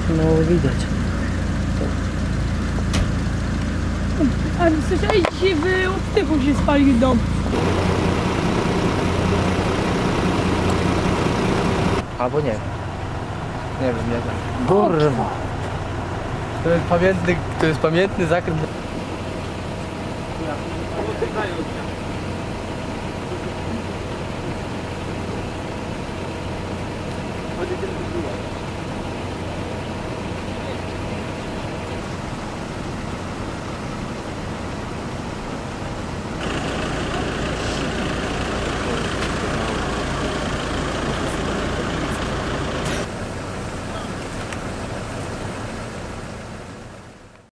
No widać. A słyszałeś, dzisiaj w Optyku się spalił dom. Albo nie. Nie wiem, nie wiem. Kurwa. To jest pamiętny zakręt. Chodźcie,